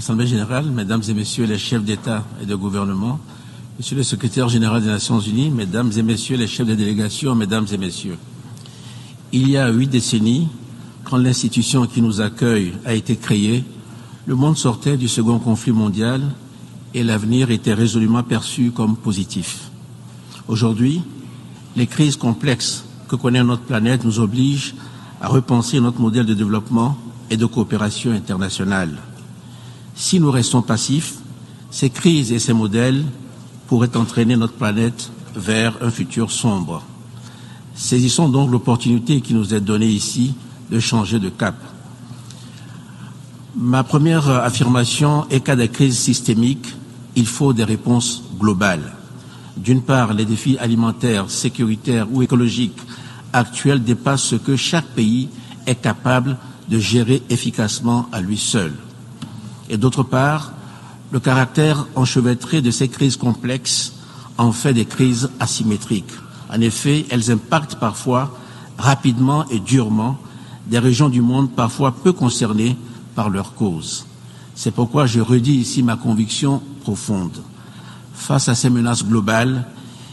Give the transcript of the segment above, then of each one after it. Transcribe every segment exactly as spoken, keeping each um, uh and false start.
l'Assemblée générale, Mesdames et Messieurs les chefs d'État et de gouvernement, Monsieur le secrétaire général des Nations unies, Mesdames et Messieurs les chefs de délégation, Mesdames et Messieurs, il y a huit décennies, quand l'institution qui nous accueille a été créée, le monde sortait du second conflit mondial et l'avenir était résolument perçu comme positif. Aujourd'hui, les crises complexes que connaît notre planète nous obligent à repenser notre modèle de développement et de coopération internationale. Si nous restons passifs, ces crises et ces modèles pourraient entraîner notre planète vers un futur sombre. Saisissons donc l'opportunité qui nous est donnée ici de changer de cap. Ma première affirmation est qu'à des crises systémiques, il faut des réponses globales. D'une part, les défis alimentaires, sécuritaires ou écologiques actuels dépassent ce que chaque pays est capable de gérer efficacement à lui seul. Et d'autre part, le caractère enchevêtré de ces crises complexes en fait des crises asymétriques. En effet, elles impactent parfois rapidement et durement des régions du monde parfois peu concernées par leur cause. C'est pourquoi je redis ici ma conviction profonde. Face à ces menaces globales,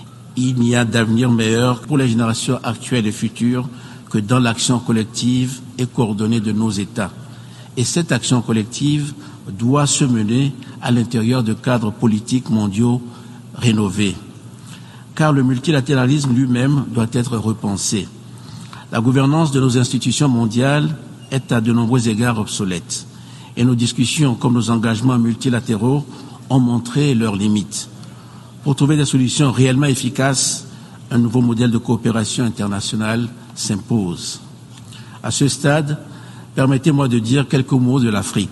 il n'y a d'avenir meilleur pour les générations actuelles et futures que dans l'action collective et coordonnée de nos États. Et cette action collective doit se mener à l'intérieur de cadres politiques mondiaux rénovés. Car le multilatéralisme lui-même doit être repensé. La gouvernance de nos institutions mondiales est à de nombreux égards obsolète. Et nos discussions, comme nos engagements multilatéraux, ont montré leurs limites. Pour trouver des solutions réellement efficaces, un nouveau modèle de coopération internationale s'impose. À ce stade, permettez-moi de dire quelques mots de l'Afrique.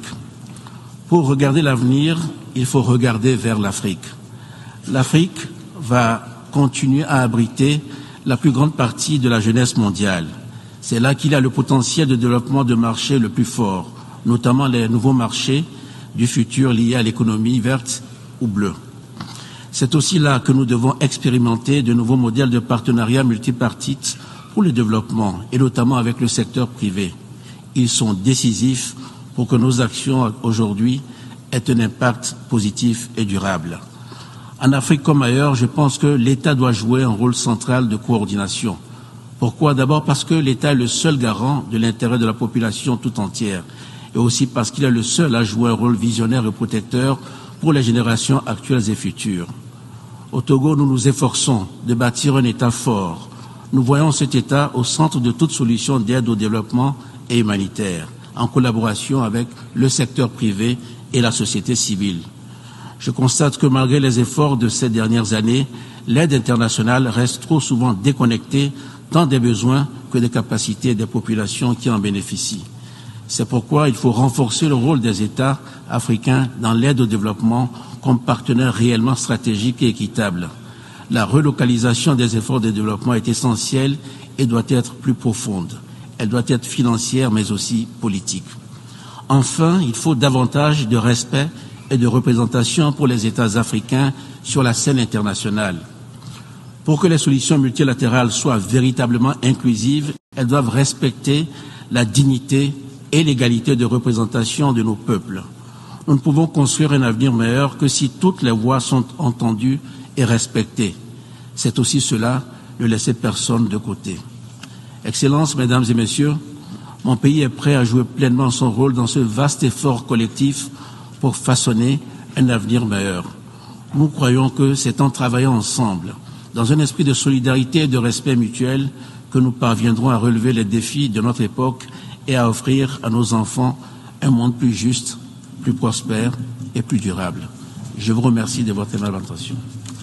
Pour regarder l'avenir, il faut regarder vers l'Afrique. L'Afrique va continuer à abriter la plus grande partie de la jeunesse mondiale. C'est là qu'il a le potentiel de développement de marchés le plus fort, notamment les nouveaux marchés du futur liés à l'économie verte ou bleue. C'est aussi là que nous devons expérimenter de nouveaux modèles de partenariat multipartites pour le développement, et notamment avec le secteur privé. Ils sont décisifs pour que nos actions aujourd'hui aient un impact positif et durable. En Afrique comme ailleurs, je pense que l'État doit jouer un rôle central de coordination. Pourquoi? D'abord parce que l'État est le seul garant de l'intérêt de la population tout entière, et aussi parce qu'il est le seul à jouer un rôle visionnaire et protecteur pour les générations actuelles et futures. Au Togo, nous nous efforçons de bâtir un État fort. Nous voyons cet État au centre de toute solution d'aide au développement et humanitaire, en collaboration avec le secteur privé et la société civile. Je constate que malgré les efforts de ces dernières années, l'aide internationale reste trop souvent déconnectée tant des besoins que des capacités des populations qui en bénéficient. C'est pourquoi il faut renforcer le rôle des États africains dans l'aide au développement comme partenaires réellement stratégiques et équitables. La relocalisation des efforts de développement est essentielle et doit être plus profonde. Elle doit être financière mais aussi politique. Enfin, il faut davantage de respect et de représentation pour les États africains sur la scène internationale. Pour que les solutions multilatérales soient véritablement inclusives, elles doivent respecter la dignité et l'égalité de représentation de nos peuples. Nous ne pouvons construire un avenir meilleur que si toutes les voix sont entendues et respectées. C'est aussi cela, ne laisser personne de côté. Excellences, Mesdames et Messieurs, mon pays est prêt à jouer pleinement son rôle dans ce vaste effort collectif pour façonner un avenir meilleur. Nous croyons que c'est en travaillant ensemble, dans un esprit de solidarité et de respect mutuel, que nous parviendrons à relever les défis de notre époque et à offrir à nos enfants un monde plus juste, plus prospère et plus durable. Je vous remercie de votre aimable attention.